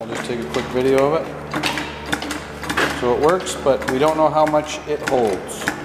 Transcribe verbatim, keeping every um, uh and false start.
I'll just take a quick video of it. So it works, but we don't know how much it holds.